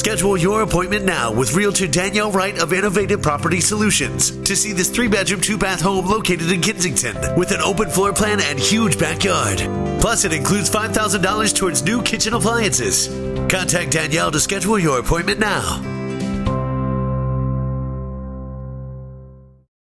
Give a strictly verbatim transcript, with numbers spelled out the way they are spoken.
Schedule your appointment now with Realtor Danielle Wright of Innovative Property Solutions to see this three-bedroom, two-bath home located in Kensington with an open floor plan and huge backyard. Plus, it includes five thousand dollars towards new kitchen appliances. Contact Danielle to schedule your appointment now.